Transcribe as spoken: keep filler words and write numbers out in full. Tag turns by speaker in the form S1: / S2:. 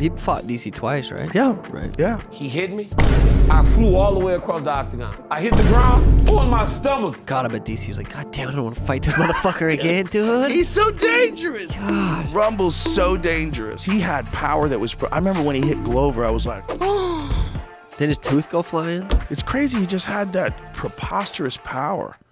S1: He fought D C twice, right?
S2: Yeah.
S1: Right.
S2: Yeah.
S3: He hit me. I flew all the way across the octagon. I hit the ground on my stomach.
S1: God, I bet D C was like, God damn, I don't want to fight this motherfucker again, dude.
S2: He's so dangerous.
S1: God.
S2: Rumble's so dangerous. He had power that was, I remember when he hit Glover, I was like, oh.
S1: Did his tooth go flying?
S2: It's crazy, he just had that preposterous power.